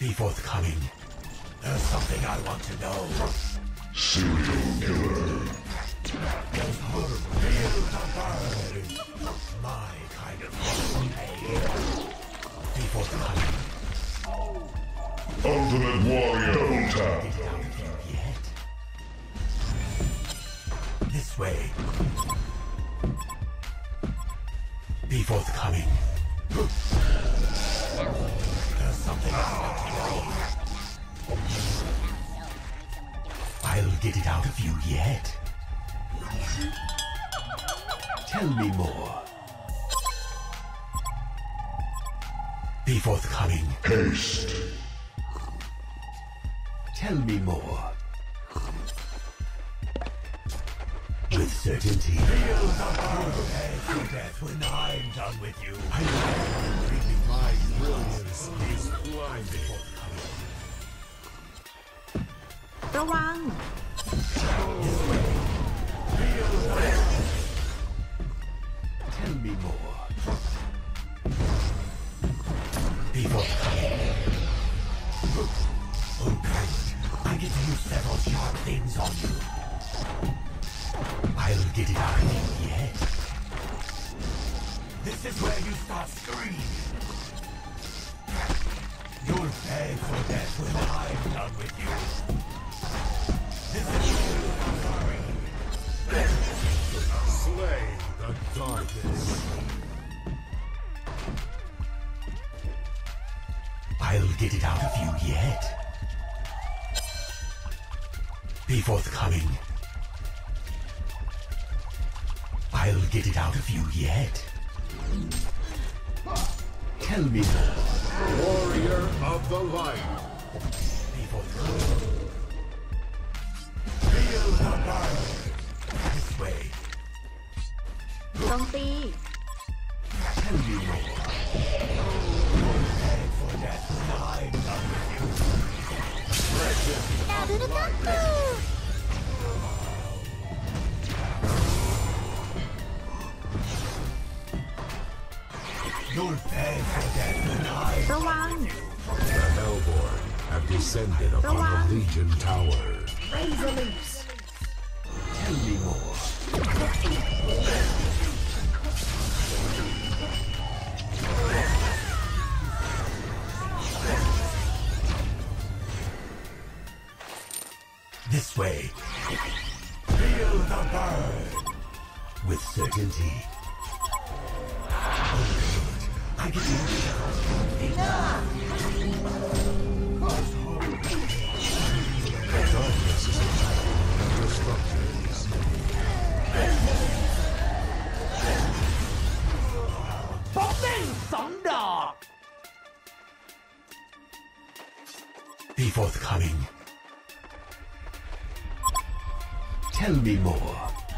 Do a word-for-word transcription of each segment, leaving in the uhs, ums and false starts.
Be forthcoming. There's something I want to know. Serial killer. There's horrible. Feel the burn. My kind of pain. Be forthcoming. Ultimate Warrior double tap. Get it out of you yet? This way. Be forthcoming. There's something I want to know. I'll get it out of you yet. Tell me more. Be forthcoming. Haste. Tell me more. With certainty. Feel the burn to death when I'm done with you. I my brilliance is blinding. ระวัง Tell me more. Be forthcoming. Oh good. I get to use several sharp things on you. I'll get it out of you yet. This is where you start screaming. You'll beg for death when I'm done with you. This is sorry. Slay the darkness. I'll get it out of you yet. Be forthcoming. I'll get it out of you yet. Tell me more. Warrior of the Light. Be forthcoming. Feel the burn. This way. โจมตี Tell me more. Beg for death when I'm done with you. ดารุนกักกู You'll beg for death when I'm ระวัง The Hellborn have descended upon the Legion Tower. Razor loose Tell me more. This way. Feel the burn. With certainty. Oh, good. I get to use Enough! The darkness is attacking your structures. Be forthcoming. Tell me more.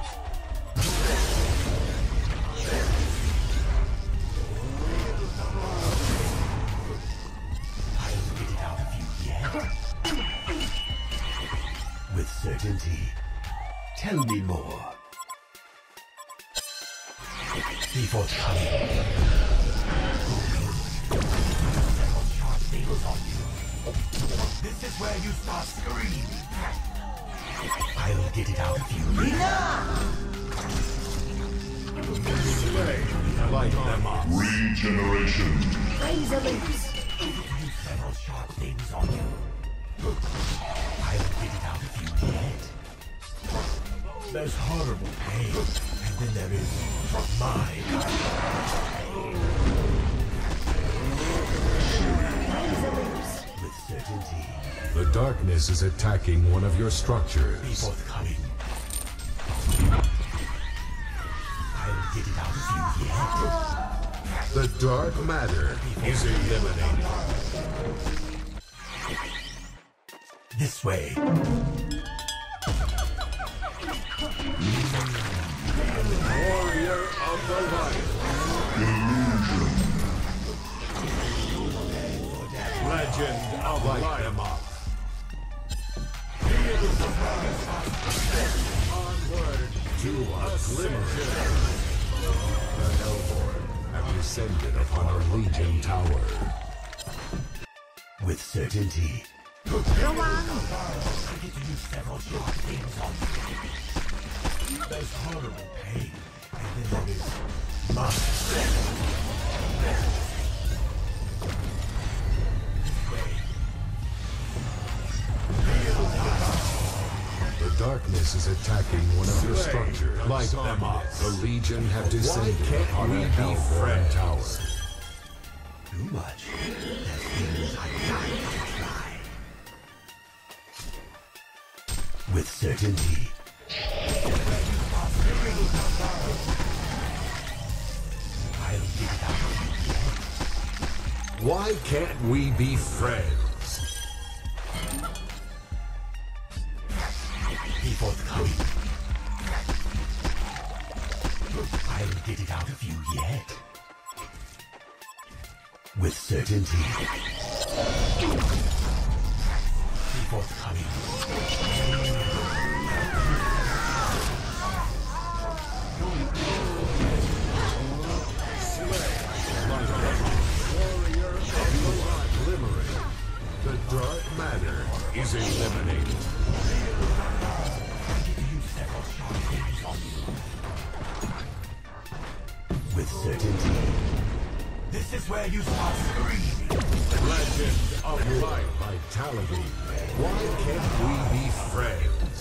I'll get it out of you yet. With certainty. Tell me more. Be forthcoming. Several sharp things on you. This is where you start screaming. I'll get it out of you. Slay, light them up. Regeneration. Razor loose Use several sharp things on you. I'll get it out of you yet. There's horrible pain, and then there is my kind of pain. Razor loose With certainty. The darkness is attacking one of your Be structures. forthcoming. I'll get it out of you yet. The dark matter is eliminated. This way. Warrior of the Light. Legend of light them up. Onward to a glimmer. The Hellborn have descended upon our Legion Tower. With certainty. ระวัง I get to use several sharp things on you. There's horrible pain, and then there is mine. The darkness is attacking one of your structures. Like them up, the Legion have descended on a Hellborn tower. Too much. There's things I can't try. With certainty. I'll dig it out. Why can't we be friends? Be forthcoming. I'll get it out of you yet. With certainty. Be forthcoming. Glimmering. The dark matter is eliminated. With certainty. This is where you start screaming. Legend of light vitality. Why can't we be friends?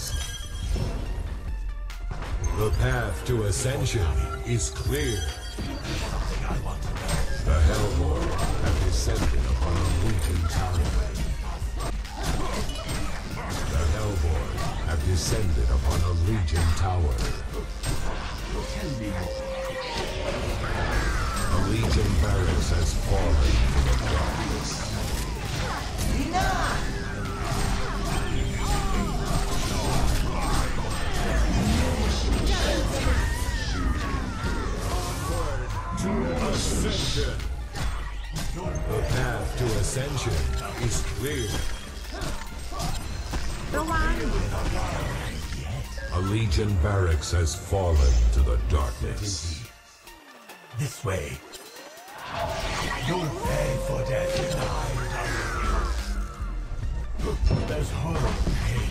The path to ascension is clear. I want to know. The Hellborn have descended upon a Legion tower. The Hellborn have descended upon a Legion tower. Tell me more. A Legion barracks has fallen to the darkness. Ascension. The path to ascension is clear. ระวัง A Legion barracks has fallen to the darkness. This way. You'll pay for death tonight. There's horrible pain.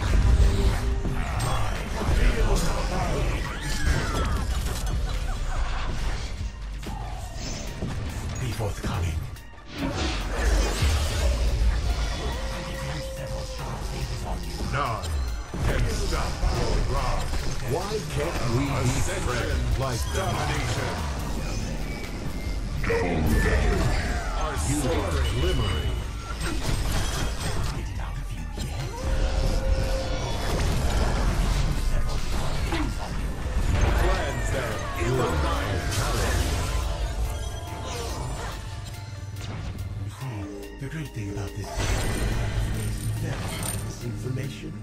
Mine. Be forthcoming. None can stop your wrath. Why can't we be friends like domination? Double damage. Are you glimmering? Get it out of you yet. Cleanse them in the night tower. You see, the great thing about this is verify this information.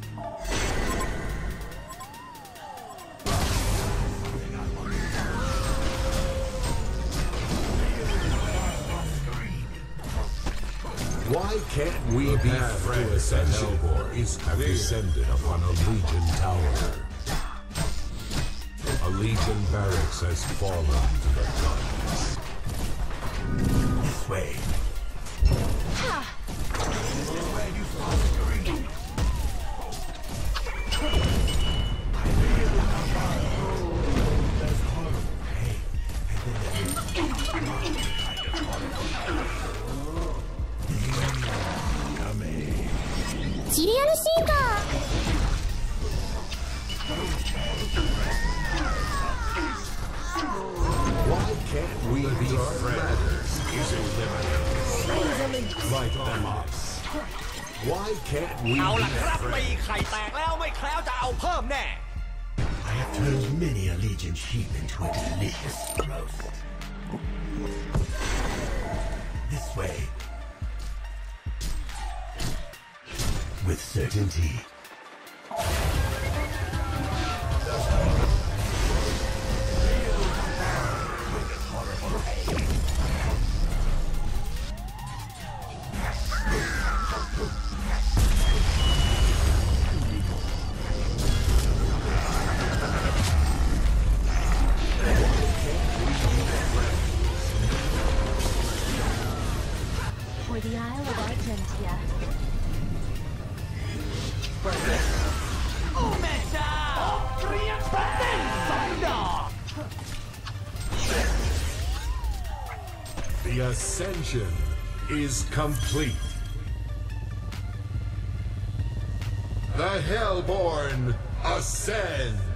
Why can't we be friends? The Hellborn have descended upon a Legion tower. A Legion barracks has fallen to the darkness. This way. This is where you start screaming. There's horrible pain, and then there is coming. シリアルシーカー Why can't we be friends? Is eliminated. Praise Olympus. Like them us. Why can't we เอา be ล่ะครับตี friends? ไข่แตกแล้วไม่แคล้วจะเอาเพิ่มแน่ I have turned many a Legion sheep into a delicious roast. This way. With certainty. For the Isle of Arcadia. งินเชียร์โอ้แม่เจ้าเตรียมเต้นสองดอก The ascension is complete. The Hellborn ascend.